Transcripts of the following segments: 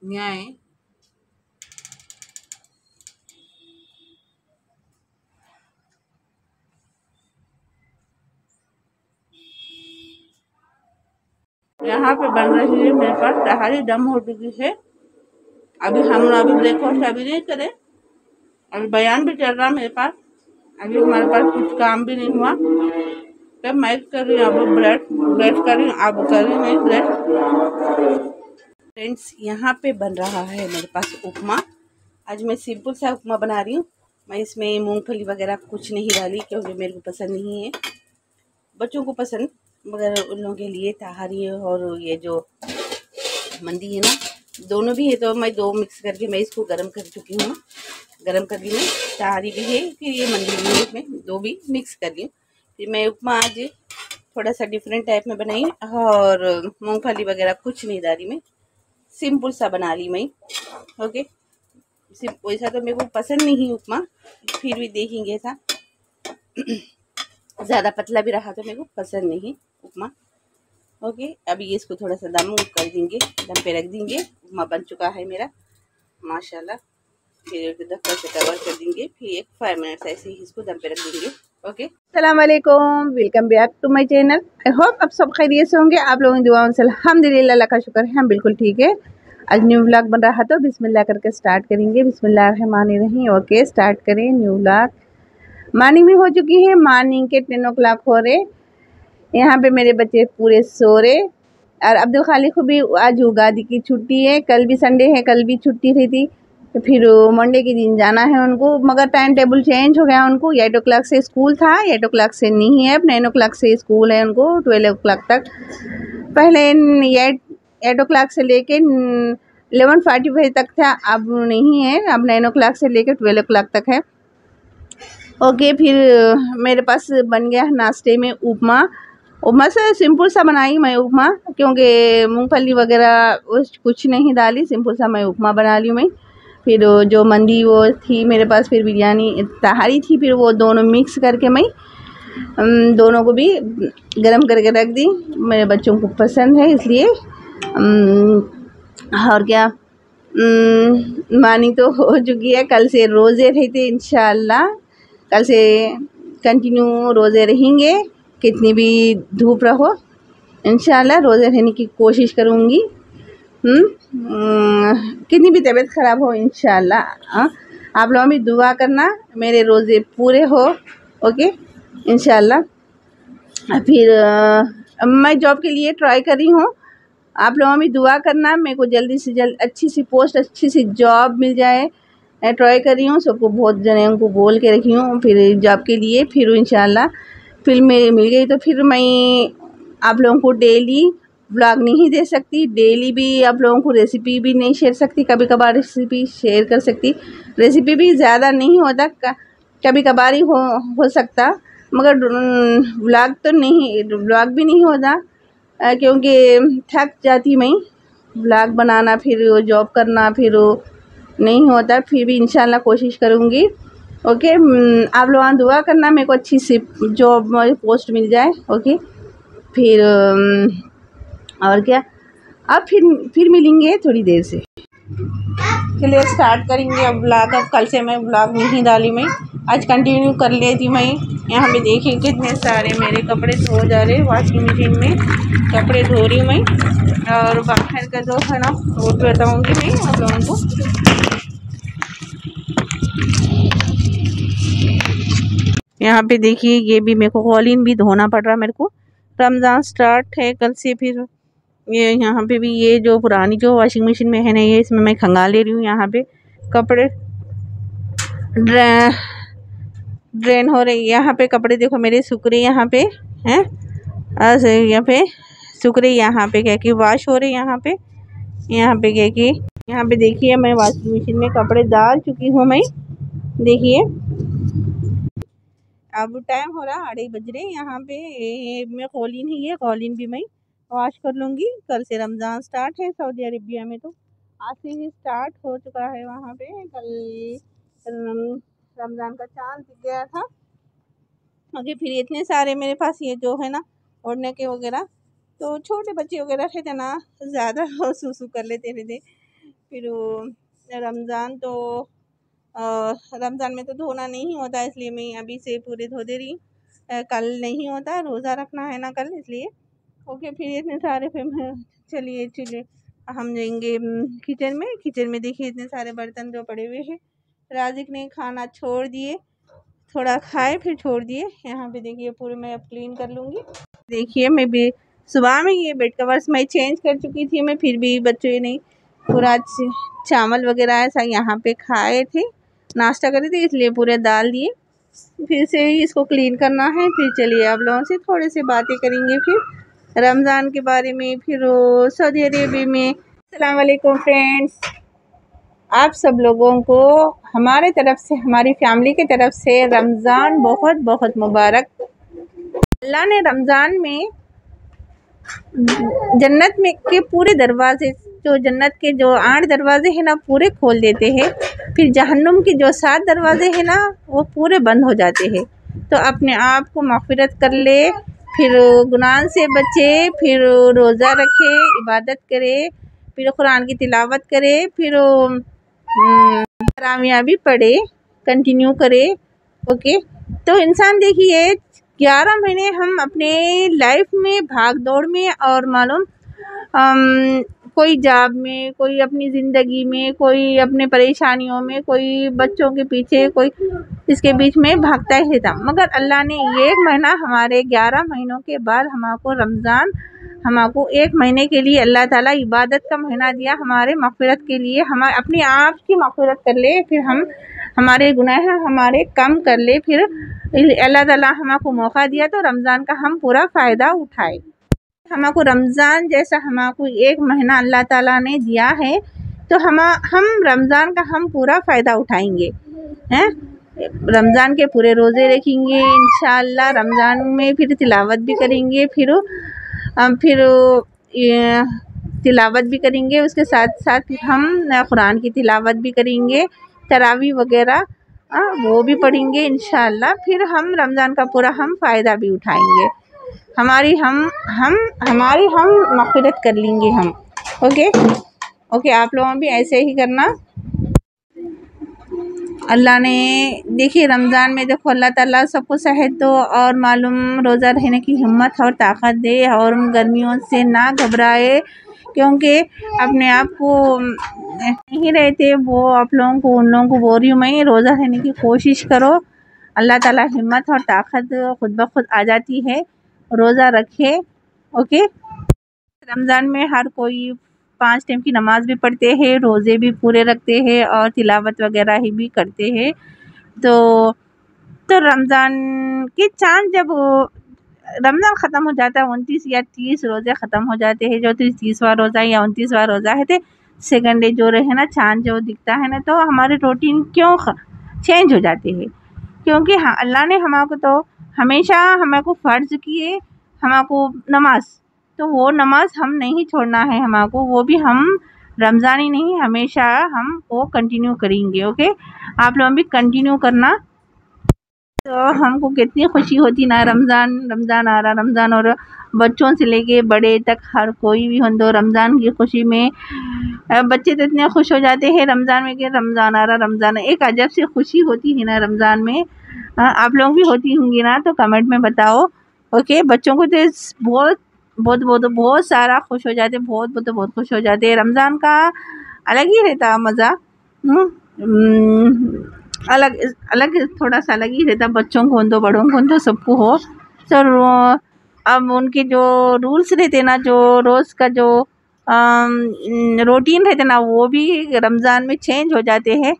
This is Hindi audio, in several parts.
न्याय यहाँ पे बन रही है मेरे पास तहारी दम हो चुकी है। अभी ब्रेकफास्ट अभी नहीं करे, अभी बयान भी चल रहा मेरे पास। अभी हमारे पास कुछ काम भी नहीं हुआ, तब मैं कर रही हूँ अब ब्रेड ब्रेड कर रही हूँ, अब कर रही हूँ ब्रेड। फ्रेंड्स, यहाँ पे बन रहा है मेरे पास उपमा। आज मैं सिंपल सा उपमा बना रही हूँ। मैं इसमें मूंगफली वगैरह कुछ नहीं डाली क्योंकि मेरे को पसंद नहीं है, बच्चों को पसंद, मगर उन लोगों के लिए तहारी और ये जो मंदी है ना, दोनों भी है, तो मैं दो मिक्स करके मैं इसको गर्म कर चुकी हूँ। गर्म कर ली मैं, तहारी भी है फिर ये मंदी भी है, इसमें दो भी मिक्स कर ली। फिर मैं उपमा आज थोड़ा सा डिफरेंट टाइप में बनाई और मूंगफली वगैरह कुछ नहीं डाली, मैं सिंपल सा बना ली मैं। ओके, वैसा तो मेरे को पसंद नहीं उपमा, फिर भी देखेंगे ऐसा ज़्यादा पतला भी रहा तो मेरे को पसंद नहीं उपमा। ओके, अभी ये इसको थोड़ा सा दम कर देंगे, दम पे रख देंगे। उपमा बन चुका है मेरा माशाल्लाह। फिर ढक्कन से कवर कर देंगे, फिर एक 5 मिनट्स ऐसे ही इसको दम पे रख देंगे। ओके, अस्सलाम वालेकुम, welcome back to my channel. I hope आप सब खैरियत से होंगे। आप लोगों की दुआओं से अल्हम्दुलिल्लाह, अल्लाह का शुक्र है हम बिल्कुल ठीक है। आज न्यू व्लॉग बन रहा तो बिस्मिल्लाह करके स्टार्ट करेंगे। बिस्मिल्लाहिर्रहमानिर्रहीम। ओके, स्टार्ट करें न्यू व्लॉग। मॉर्निंग में हो चुकी है, मॉर्निंग के 10 o'clock हो रहे। यहाँ पे मेरे बच्चे पूरे सो रहे और अब्दुल खालिक को भी आज उगादी की छुट्टी है, कल भी संडे है, कल भी छुट्टी रही थी, तो फिर मंडे के दिन जाना है उनको, मगर टाइम टेबल चेंज हो गया उनको। 8 o'clock से स्कूल था, 8 o'clock से नहीं है, अब 9 o'clock से स्कूल है उनको, 12 o'clock तक। पहले 8 o'clock से लेके 11:45 तक था, अब नहीं है, अब 9 o'clock से लेके 12 o'clock तक है। ओके, फिर मेरे पास बन गया नाश्ते में उपमा। उपमा से सिंपल सा बनाई मैं उपमा, क्योंकि मूंगफली वगैरह कुछ नहीं डाली, सिंपल सा मैं उपमा बना ली मैं। फिर जो मंदी वो थी मेरे पास, फिर बिरयानी तहारी थी, फिर वो दोनों मिक्स करके मैं दोनों को भी गरम करके रख दी। मेरे बच्चों को पसंद है इसलिए। और क्या, मानी तो हो चुकी है, कल से रोज़े रहते इंशाअल्लाह, कल से कंटिन्यू रोज़े रहेंगे, कितनी भी धूप रहो इंशाअल्लाह रोज़े रहने की कोशिश करूँगी। कितनी भी तबीयत ख़राब हो इंशाअल्लाह, आप लोग भी दुआ करना मेरे रोज़े पूरे हो। ओके इंशाअल्लाह। फिर मैं जॉब के लिए ट्राई कर रही हूँ, आप लोगों भी दुआ करना मेरे को जल्दी से जल्द अच्छी सी पोस्ट, अच्छी सी जॉब मिल जाए। मैं ट्राई कर रही हूँ, सबको बहुत जने को बोल के रखी हूँ फिर जॉब के लिए। फिर इंशाल्लाह फिर मिल गई तो फिर मैं आप लोगों को डेली व्लॉग नहीं दे सकती, डेली भी आप लोगों को रेसिपी भी नहीं शेयर सकती, कभी कभार रेसिपी शेयर कर सकती। रेसिपी भी ज़्यादा नहीं होता, कभी कभार ही हो सकता, मगर व्लॉग तो नहीं, व्लॉग भी नहीं होता, क्योंकि थक जाती मैं व्लॉग बनाना, फिर जॉब करना, फिर नहीं होता। फिर भी इंशाल्लाह कोशिश करूँगी। ओके, आप लोग दुआ करना मेरे को अच्छी सी जॉब पोस्ट मिल जाए। ओके, फिर और क्या, अब फिर मिलेंगे थोड़ी देर से, चलिए स्टार्ट करेंगे अब व्लॉग। अब कल से मैं व्लॉग नहीं डाली, मैं आज कंटिन्यू कर लेती मैं। यहाँ पे देखिए कितने सारे मेरे कपड़े धो जा रहे, वॉशिंग मशीन में कपड़े धो रही मैं, और बाहर का जो है ना वो बताऊँगी मैं आप लोगों को। यहाँ पे देखिए ये भी मेरे को कॉलिन भी धोना पड़ रहा मेरे को, रमज़ान स्टार्ट है कल से। फिर ये यहाँ पे भी ये जो पुरानी जो वॉशिंग मशीन में है ना, ये इसमें मैं खंगाल ले रही हूँ। यहाँ पे कपड़े ड्रेन हो रही, यहाँ पे कपड़े देखो मेरे सूख रहे यहाँ पे हैं, यहाँ पे सूख रही, यहाँ पे क्या कि वॉश हो रही, यहाँ पे क्या कि यहाँ पे देखिए मैं वॉशिंग मशीन में कपड़े डाल चुकी हूँ मैं। देखिए अब टाइम हो रहा 2:30 बज रहे यहाँ पे। मैं कॉलिन ही है, कॉलिन भी मैं वॉश कर लूँगी। कल से रमज़ान स्टार्ट है सऊदी अरेबिया में, तो आज से ही स्टार्ट हो चुका है वहाँ पे। कल रमज़ान का चांद दिख गया था। ओके, फिर इतने सारे मेरे पास ये जो है ना ओढ़ने के वगैरह, तो छोटे बच्चे वगैरह थे ना, ज़्यादा सूसू कर लेते थे, फिर रमज़ान तो रमज़ान में तो धोना नहीं होता, इसलिए मैं अभी से पूरे धो दे रही। कल नहीं होता, रोज़ा रखना है ना कल, इसलिए ओके। फिर इतने सारे फिर चलिए चलिए हम जाएंगे किचन में देखिए इतने सारे बर्तन जो पड़े हुए हैं। राजिक ने खाना छोड़ दिए, थोड़ा खाए फिर छोड़ दिए। यहाँ पे देखिए पूरे मैं अब क्लीन कर लूँगी। देखिए मैं भी सुबह में ये बेड कवर्स मैं चेंज कर चुकी थी मैं, फिर भी बच्चों ने पूरा चावल वगैरह ऐसा यहाँ पे खाए थे, नाश्ता करे थे, इसलिए पूरे डाल दिए। फिर से इसको क्लीन करना है। फिर चलिए आप लोगों से थोड़े से बातें करेंगे फिर रमज़ान के बारे में, फिर सऊदी अरेबिया में। अस्सलाम वालेकुम फ्रेंड्स, आप सब लोगों को हमारे तरफ से, हमारी फैमिली की तरफ से रमज़ान बहुत बहुत मुबारक। अल्लाह ने रमज़ान में जन्नत में के पूरे दरवाजे, जो जन्नत के जो 8 दरवाजे हैं ना पूरे खोल देते हैं, फिर जहन्नुम के जो 7 दरवाजे हैं ना वो पूरे बंद हो जाते हैं। तो अपने आप को मग़फ़िरत कर ले, फिर गुनाह से बचे, फिर रोज़ा रखे, इबादत करे, फिर कुरान की तिलावत करे, फिर तरावियाँ भी पढ़े, कंटिन्यू करे। ओके, तो इंसान देखिए 11 महीने हम अपने लाइफ में भाग दौड़ में और मालूम कोई जॉब में, कोई अपनी ज़िंदगी में, कोई अपने परेशानियों में, कोई बच्चों के पीछे, कोई इसके बीच में भागता ही था। मगर अल्लाह ने ये 1 महीना, हमारे 11 महीनों के बाद हमको रमज़ान, हमको 1 महीने के लिए अल्लाह ताला इबादत का महीना दिया, हमारे मग़फ़िरत के लिए। हम अपने आप की मग़फ़िरत कर ले, फिर हम हमारे गुनाह हमारे कम कर ले, फिर अल्लाह ताला हमको मौका दिया तो रमज़ान का हम पूरा फ़ायदा उठाए। हमको रमज़ान जैसा हमको 1 महीना अल्लाह ताला ने दिया है, तो हम रमज़ान का हम पूरा फ़ायदा उठाएंगे हैं। रमज़ान के पूरे रोज़े रखेंगे इंशाअल्लाह। रमज़ान में फिर तिलावत भी करेंगे, फिर तिलावत भी करेंगे, उसके साथ साथ हम कुरान की तिलावत भी करेंगे, तरावी वगैरह वो भी पढ़ेंगे इंशाअल्लाह। फिर हम रमज़ान का पूरा हम फ़ायदा भी उठाएंगे, हमारी हम मग़फ़िरत कर लेंगे हम। ओके, आप लोगों भी ऐसे ही करना। अल्लाह ने देखिए रमज़ान में देखो अल्लाह ताला सबको सेहत दो और मालूम रोज़ा रहने की हिम्मत और ताकत दे, और गर्मियों से ना घबराए, क्योंकि अपने आप को नहीं रहते वो आप लोगों को, उन लोगों को बोल रही हूँ मैं, रोज़ा रहने की कोशिश करो। अल्लाह ताला हिम्मत और ताकत खुद ब खुद आ जाती है, रोज़ा रखे। ओके, रमज़ान में हर कोई 5 टाइम की नमाज़ भी पढ़ते हैं, रोज़े भी पूरे रखते हैं और तिलावत वगैरह ही भी करते हैं। तो रमज़ान के चाँद जब रमज़ान ख़त्म हो जाता है, 29 या 30 रोज़े ख़त्म हो जाते हैं, जो 30वां रोज़ा या 29वां रोज़ा है, तो सेकंड डे जो रहे ना चाँद जो दिखता है ना, तो हमारे रूटीन क्यों चेंज हो जाते हैं, क्योंकि हाँ अल्लाह ने हमको तो हमेशा हमको फ़र्ज़ किए हमको नमाज, तो वो नमाज हम नहीं छोड़ना है हमको, वो भी हम रमज़ान ही नहीं हमेशा हम वो कंटिन्यू करेंगे। ओके, आप लोग भी कंटिन्यू करना। तो हमको कितनी खुशी होती ना, रमज़ान आ रहा, रमज़ान, और बच्चों से लेके बड़े तक हर कोई भी हो तो रमज़ान की खुशी में बच्चे तो इतने खुश हो जाते हैं रमज़ान में कि रमज़ान आ रहा, रमज़ान, एक अजब सी खुशी होती है ना रमज़ान में। आप लोग भी होती होंगी ना, तो कमेंट में बताओ। ओके, बच्चों को तो बहुत सारा खुश हो जाते, बहुत खुश हो जाते हैं। रमज़ान का अलग ही रहता मज़ा, अलग थोड़ा सा अलग ही रहता, बच्चों को तो बड़ों को तो सबको हो। तो अब उनके जो रूल्स रहते ना, जो रोज़ का जो रूटीन रहते ना, वो भी रमज़ान में चेंज हो जाते हैं।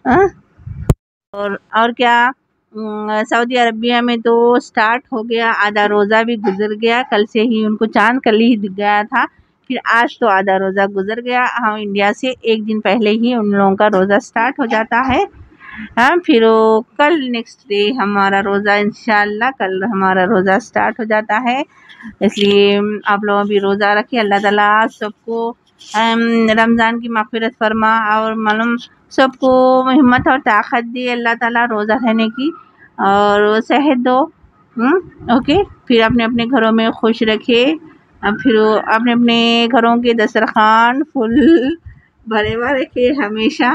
और क्या, सऊदी अरबिया में तो स्टार्ट हो गया, आधा रोज़ा भी गुजर गया, कल से ही उनको चांद कल ही दिख गया था, फिर आज तो आधा रोज़ा गुजर गया। हम इंडिया से 1 दिन पहले ही उन लोगों का रोज़ा स्टार्ट हो जाता है। फिर कल नेक्स्ट डे हमारा रोज़ा, इंशाअल्लाह कल हमारा रोज़ा स्टार्ट हो जाता है, इसलिए आप लोग भी रोज़ा रखें। अल्लाह ताला सबको रमज़ान की मग़फ़िरत फरमा और मालूम सबको हिम्मत और ताकत दे अल्लाह ताला रोज़ा रहने की, और सेहत दो। ओके, फिर अपने अपने घरों में खुश रखे, फिर अपने अपने घरों के दस्तरखान फुल भरे भरे के हमेशा।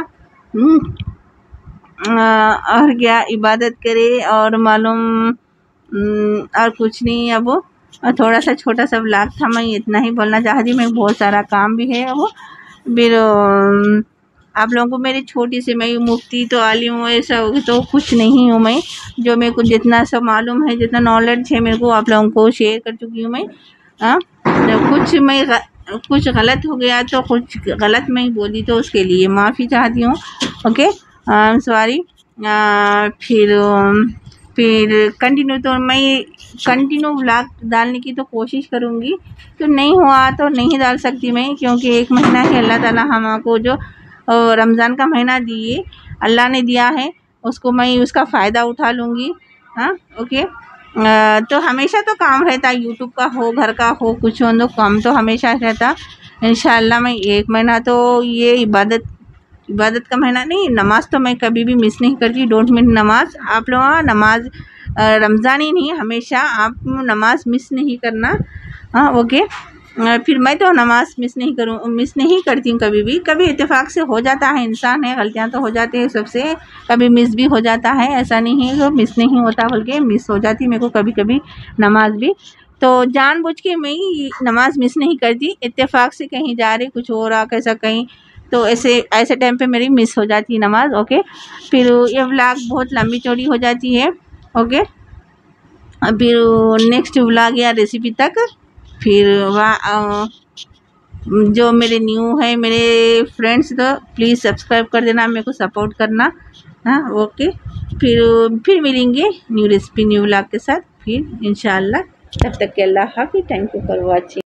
और क्या इबादत करे और मालूम और कुछ नहीं। अब थोड़ा सा छोटा सा व्लॉग था, मैं इतना ही बोलना चाहती। मैं बहुत सारा काम भी है। अब फिर आप लोगों को मेरी छोटी सी, मैं मुफ्ती तो आलिम हूँ ऐसा होगी तो कुछ नहीं हूँ मैं। जो मेरे को जितना सब मालूम है, जितना नॉलेज है मेरे को, आप लोगों को शेयर कर चुकी हूँ मैं। कुछ गलत हो गया तो कुछ गलत मैं बोली तो उसके लिए माफ़ी चाहती हूँ। Okay, sorry. फिर कंटिन्यू तो मैं कंटिन्यू व्लॉग डालने की तो कोशिश करूँगी। तो नहीं हुआ तो नहीं डाल सकती मैं, क्योंकि एक महीना है अल्लाह ताला हमको जो रमज़ान का महीना दिए, अल्लाह ने दिया है, उसको मैं उसका फ़ायदा उठा लूँगी। हाँ, ओके। तो हमेशा तो काम रहता, यूट्यूब का हो, घर का हो, कुछ हो तो काम तो हमेशा रहता। इंशाल्लाह मैं एक महीना तो ये इबादत का महीना नहीं, नमाज़ तो मैं कभी भी मिस नहीं करती। डोंट मिस नमाज़। आप लोग नमाज रमज़ान ही नहीं, हमेशा आप नमाज मिस नहीं करना। हाँ, ओके। फिर मैं तो नमाज मिस नहीं करती हूँ कभी भी। कभी इत्तेफाक से हो जाता है, इंसान है, गलतियाँ तो हो जाती है सबसे, कभी मिस भी हो जाता है। ऐसा नहीं है तो मिस नहीं होता, बल्कि मिस हो जाती मेरे को कभी कभी नमाज भी। तो जानबूझ के मैं नमाज मिस नहीं करती। इत्तेफाक से कहीं जा रही, कुछ हो रहा कैसा कहीं, तो ऐसे टाइम पे मेरी मिस हो जाती है नमाज। ओके, फिर ये व्लॉग बहुत लंबी चौड़ी हो जाती है। ओके, फिर नेक्स्ट व्लॉग या रेसिपी तक फिर जो मेरे न्यू है, मेरे फ्रेंड्स, तो प्लीज़ सब्सक्राइब कर देना, मेरे को सपोर्ट करना। हाँ, ओके। फिर मिलेंगे न्यू रेसिपी न्यू व्लॉग के साथ फिर इंशाल्लाह। तब तक के अल्लाह हाफ़िज़। Thank you for watching.